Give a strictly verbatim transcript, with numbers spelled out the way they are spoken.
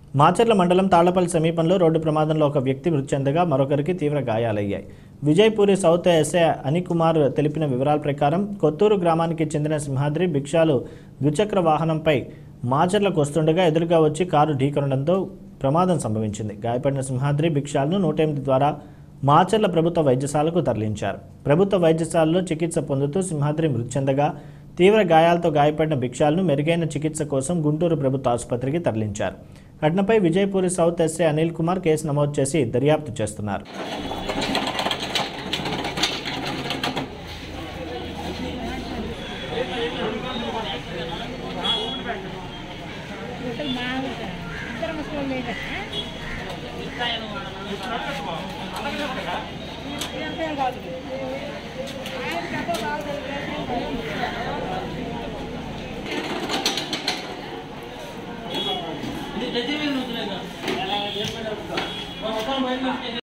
మాచర్ల మండలం తాళ్లపల్లి సమీపంలో రోడ్డు ప్రమాదంలో ఒక వ్యక్తి మృతి చెందగా మరొకరికి తీవ్ర గాయాలయ్యాయి. విజయపూరి సౌత్ ఎస్ఐ అనికుమార్ తెలిపిన వివరాల ప్రకారం కొత్తూరు గ్రామానికి చెందిన సింహాద్రి భిక్షాలు ద్విచక్ర వాహనంపై మాచర్లకు వస్తుండగా ఎదురుగా వచ్చి కారు ఢీకొనడంతో ప్రమాదం సంభవించింది. గాయపడిన సింహాద్రి భిక్షాలను నూట ఎనిమిది ద్వారా మాచర్ల ప్రభుత్వ వైద్యశాలకు తరలించారు. ప్రభుత్వ వైద్యశాలలో చికిత్స పొందుతూ సింహాద్రి మృతి చెందగా తీవ్ర గాయాలతో గాయపడిన భిక్షాలను మెరుగైన చికిత్స కోసం గుంటూరు ప్రభుత్వ ఆసుపత్రికి తరలించారు. ఘటనపై Vijayapuri south SI Anil Kumar case నమోదు చేసి దర్యాప్తు చేస్తున్నారు. ఇది